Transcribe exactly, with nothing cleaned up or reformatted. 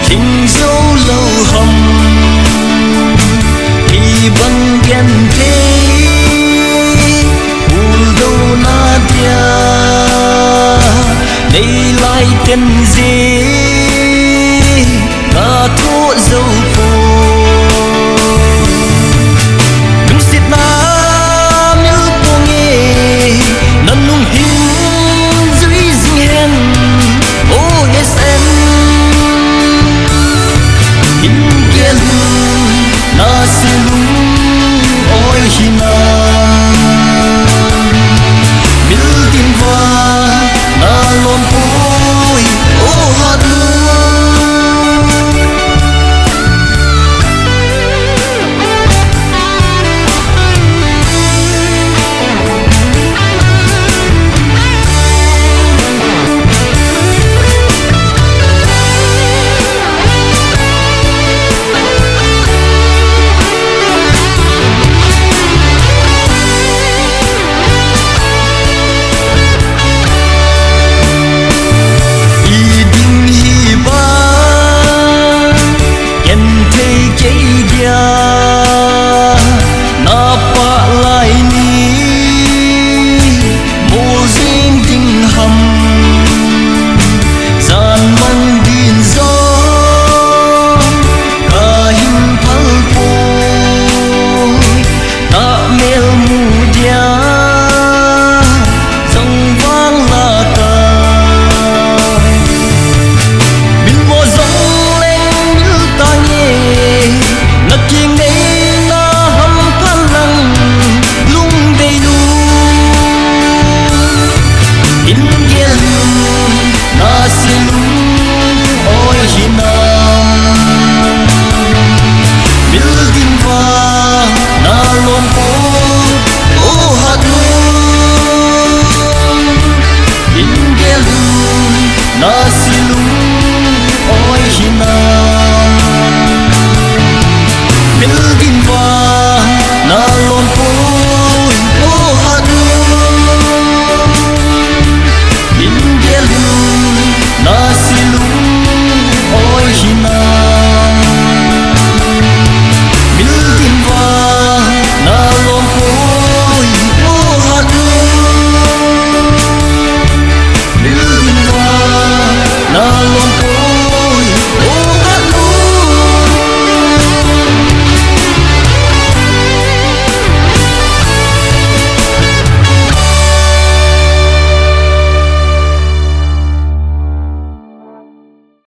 tình dấu lâu hồng thì bằng ghen thế u đâu na dia đây lại tên gì cả thua dấu phố đừng xịt na nếu cô nghe nằm nung hình dưới dinh hen oh yes em hình kia lưng na xin ôi hi na mil tin va na lom ôi oh hạt Nasi lung oi hina